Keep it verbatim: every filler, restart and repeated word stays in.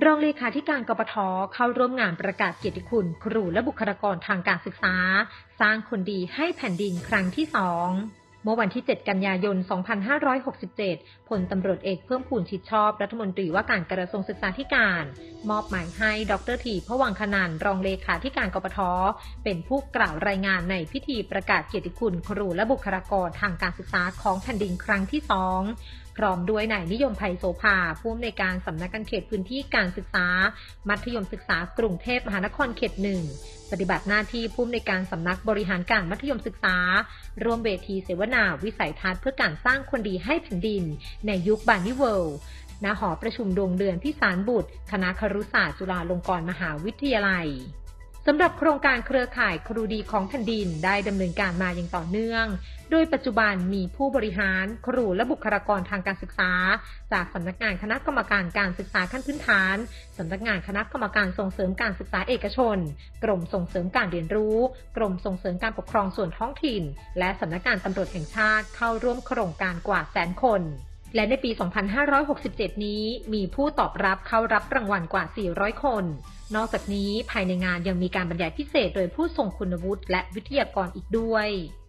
รองเลขาธิการกปท.เข้าร่วมงานประกาศเกียรติคุณครูและบุคลากรทางการศึกษาสร้างคนดีให้แผ่นดินครั้งที่สองเมื่อวันที่เจ็ดกันยายนสองพันห้าร้อยหกสิบเจ็ดพลตำรวจเอกเพิ่มพูนชิดชอบรัฐมนตรีว่าการกระทรวงศึกษาธิการมอบหมายให้ดร.ทีพวังคนันท์รองเลขาธิการกปท.เป็นผู้กล่าวรายงานในพิธีประกาศเกียรติคุณครูและบุคลากรทางการศึกษาของแผ่นดินครั้งที่สองพร้อมด้วยนายนิยมไพโสภาผู้อำนวยการสำนักงานเขตพื้นที่การศึกษามัธยมศึกษากรุงเทพมหานครเขตหนึ่งปฏิบัติหน้าที่ผู้อำนวยการสำนักบริหารการมัธยมศึกษาร่วมเวทีเสวนาวิสัยทัศน์เพื่อการสร้างคนดีให้แผ่นดินในยุคบาร์นีเวิลด์ณหอประชุมดวงเดือนพิสารบุตรคณะครุศาสตร์จุฬาลงกรณ์มหาวิทยาลัยสำหรับโครงการเครือข่ายครูดีของแผ่นดินได้ดำเนินการมาอย่างต่อเนื่องโดยปัจจุบันมีผู้บริหารครูและบุคลากรทางการศึกษาจากสำนักงานคณะกรรมการการศึกษาขั้นพื้นฐานสำนักงานคณะกรรมการส่งเสริมการศึกษาเอกชนกรมส่งเสริมการเรียนรู้กรมส่งเสริมการปกครองส่วนท้องถิ่นและสำนักงานตำรวจแห่งชาติเข้าร่วมโครงการกว่าแสนคนและในปี สองพันห้าร้อยหกสิบเจ็ด นี้มีผู้ตอบรับเข้ารับรางวัลกว่า สี่ร้อย คนนอกจากนี้ภายในงานยังมีการบรรยายพิเศษโดยผู้ทรงคุณวุฒิและวิทยากรอีกด้วย